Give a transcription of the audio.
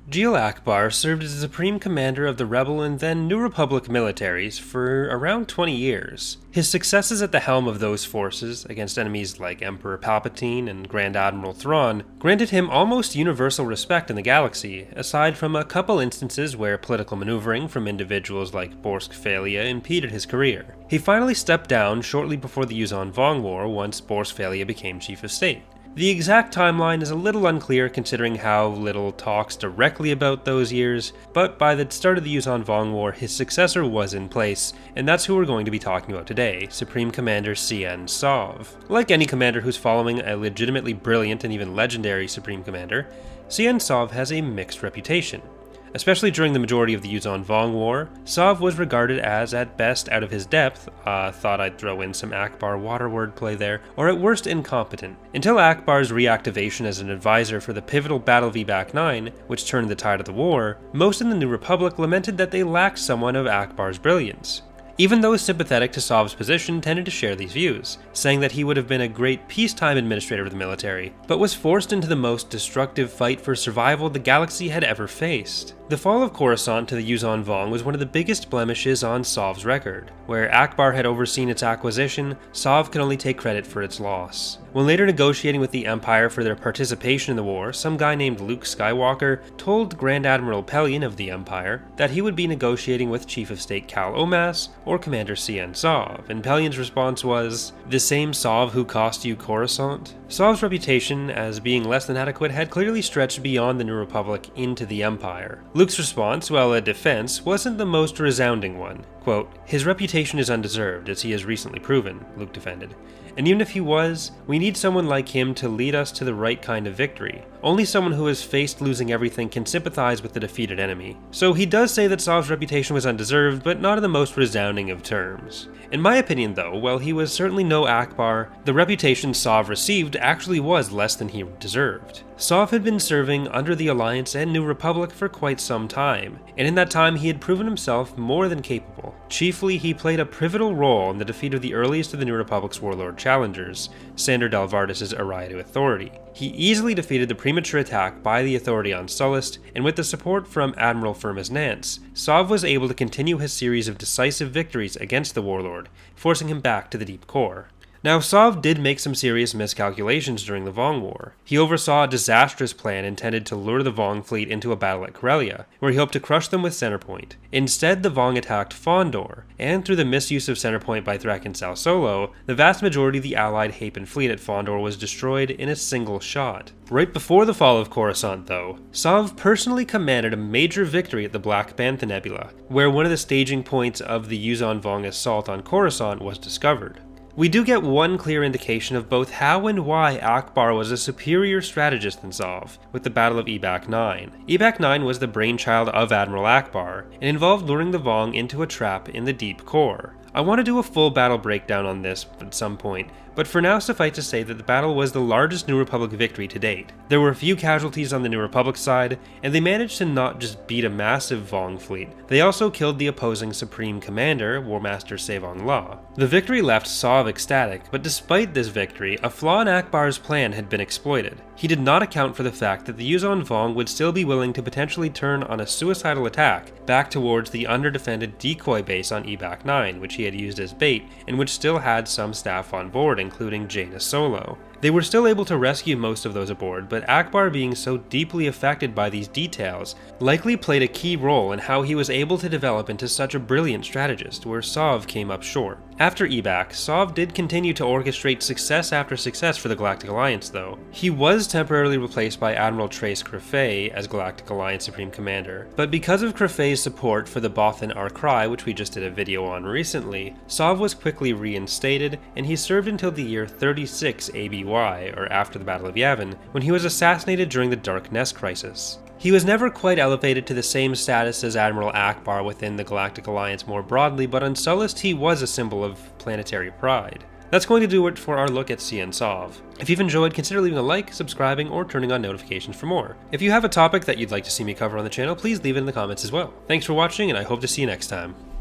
Gil Akbar served as the Supreme Commander of the Rebel and then New Republic militaries for around 20 years. His successes at the helm of those forces, against enemies like Emperor Palpatine and Grand Admiral Thrawn, granted him almost universal respect in the galaxy, aside from a couple instances where political maneuvering from individuals like Borsk Falia impeded his career. He finally stepped down shortly before the Yuuzhan Vong War once Borsk Falia became Chief of State. The exact timeline is a little unclear considering how little talks directly about those years, but by the start of the Yuuzhan Vong War, his successor was in place, and that's who we're going to be talking about today, Supreme Commander Cien Sov. Like any commander who's following a legitimately brilliant and even legendary Supreme Commander, Cien Sov has a mixed reputation. Especially during the majority of the Yuuzhan Vong War, Sov was regarded as, at best, out of his depth, thought I'd throw in some Akbar water wordplay there, or at worst incompetent. Until Akbar's reactivation as an advisor for the pivotal Battle of Ebak 9, which turned the tide of the war, most in the New Republic lamented that they lacked someone of Akbar's brilliance. Even those sympathetic to Sov's position tended to share these views, saying that he would have been a great peacetime administrator of the military, but was forced into the most destructive fight for survival the galaxy had ever faced. The fall of Coruscant to the Yuuzhan Vong was one of the biggest blemishes on Sov's record. Where Akbar had overseen its acquisition, Sov could only take credit for its loss. When later negotiating with the Empire for their participation in the war, some guy named Luke Skywalker told Grand Admiral Pellaeon of the Empire that he would be negotiating with Chief of State Cal Omas or Commander Cien Sov, and Pellaeon's response was, "The same Sov who cost you Coruscant?" Sov's reputation as being less than adequate had clearly stretched beyond the New Republic into the Empire. Luke's response, while a defense, wasn't the most resounding one. Quote, "His reputation is undeserved, as he has recently proven," Luke defended. "And even if he was, we need someone like him to lead us to the right kind of victory. Only someone who has faced losing everything can sympathize with the defeated enemy." So he does say that Sov's reputation was undeserved, but not in the most resounding of terms. In my opinion though, while he was certainly no Akbar, the reputation Sov received actually was less than he deserved. Sov had been serving under the Alliance and New Republic for quite some time, and in that time he had proven himself more than capable. Chiefly, he played a pivotal role in the defeat of the earliest of the New Republic's warlord challengers, Sandor Dalvardis' Ariadu Authority. He easily defeated the premature attack by the Authority on Sullust, and with the support from Admiral Firmus Nance, Sov was able to continue his series of decisive victories against the warlord, forcing him back to the deep core. Now, Sov did make some serious miscalculations during the Vong War. He oversaw a disastrous plan intended to lure the Vong fleet into a battle at Corellia, where he hoped to crush them with Centerpoint. Instead, the Vong attacked Fondor, and through the misuse of Centerpoint by Threk and Sal Solo, the vast majority of the Allied Hapan fleet at Fondor was destroyed in a single shot. Right before the fall of Coruscant, though, Sov personally commanded a major victory at the Black Bantha Nebula, where one of the staging points of the Yuuzhan Vong assault on Coruscant was discovered. We do get one clear indication of both how and why Akbar was a superior strategist than Sov, with the Battle of Ebak 9. Ebak 9 was the brainchild of Admiral Akbar, and involved luring the Vong into a trap in the deep core. I want to do a full battle breakdown on this at some point, but for now suffice to say that the battle was the largest New Republic victory to date. There were few casualties on the New Republic side, and they managed to not just beat a massive Vong fleet, they also killed the opposing Supreme Commander, War Master Sevong La. The victory left Sov ecstatic, but despite this victory, a flaw in Akbar's plan had been exploited. He did not account for the fact that the Yuuzhan Vong would still be willing to potentially turn on a suicidal attack back towards the under-defended decoy base on Ebak 9, which he had used as bait, and which still had some staff on board, including Jaina Solo. They were still able to rescue most of those aboard, but Akbar, being so deeply affected by these details, likely played a key role in how he was able to develop into such a brilliant strategist, where Sov came up short. After Ebak, Sov did continue to orchestrate success after success for the Galactic Alliance though. He was temporarily replaced by Admiral Trace Crefay as Galactic Alliance Supreme Commander, but because of Crefay's support for the Bothan Arcry, which we just did a video on recently, Sov was quickly reinstated, and he served until the year 36 ABY, or after the Battle of Yavin, when he was assassinated during the Dark Nest Crisis. He was never quite elevated to the same status as Admiral Akbar within the Galactic Alliance more broadly, but on Sullust he was a symbol of planetary pride. That's going to do it for our look at Cien Sov. If you've enjoyed, consider leaving a like, subscribing, or turning on notifications for more. If you have a topic that you'd like to see me cover on the channel, please leave it in the comments as well. Thanks for watching, and I hope to see you next time.